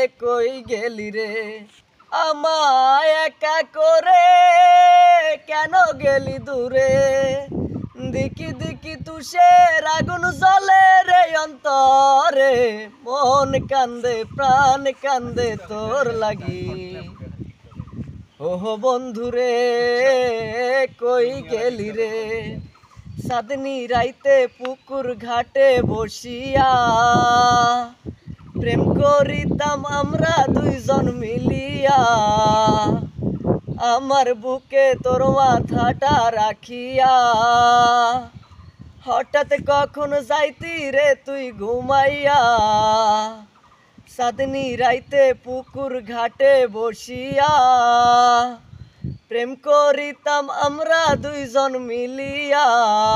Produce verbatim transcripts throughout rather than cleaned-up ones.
কই গেলি রে আমায় একা করে কেন গেলি দূরে দিকি দিকি তুষের আগুন জ্বলে রে অন্তরে মন কান্দে প্রাণ কান্দে তোর লাগি ওহো বন্ধুরে কই গেলি রে সাদনি রাইতে পুকুর ঘাটে বসিয়া প্রেম করিতাম আমরা দুইজন মিলিয়া আমার বুকে তোর মাথাটা রাখিয়া হঠাৎ কখন যাইতি রে তুই ঘুমাইয়া সাদনি রাইতে পুকুর ঘাটে বসিয়া প্রেম করিতাম আমরা দুইজন মিলিয়া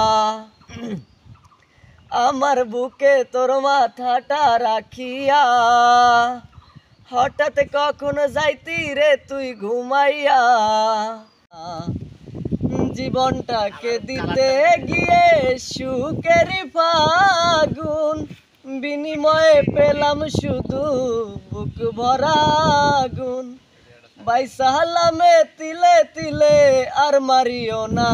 আমার বুকে তোর মাথাটা রাখিয়া হঠাৎ কখন যাইতি রে তুই ঘুমাইয়া জীবনটাকে দিতে গিয়ে সুখের ফাগুন বিনিময়ে পেলাম শুধু বুক ভরা গুণ বাইসালামে তিলে তিলে আর মারিও না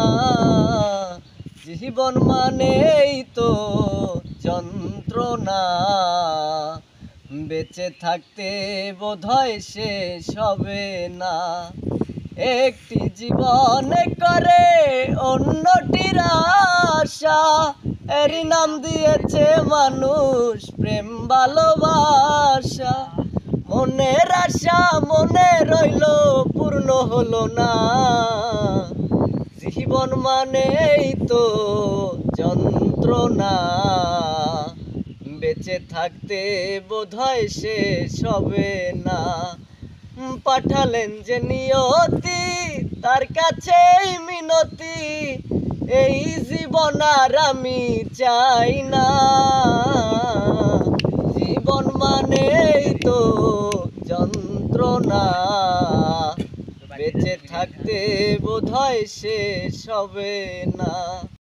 জীবন মানেই তো যন্ত্রণা বেঁচে থাকতে বোধহয় শেষ হবে না একটি জীবন করে অন্যটির আশা এরই নাম দিয়েছে মানুষ প্রেম ভালোবাসা মনের আশা মনে রইল পূর্ণ হলো না জীবন মানেই তো যন্ত্রণা বেঁচে থাকতে বোধহয় শেষ হবে না পাঠালেন যে নিয়তি তার কাছেই মিনতি এই জীবন আর আমি চাই না জীবন মানেই তো যন্ত্রণা বেঁচে থাকতে বোধহয় শেষ হবে না।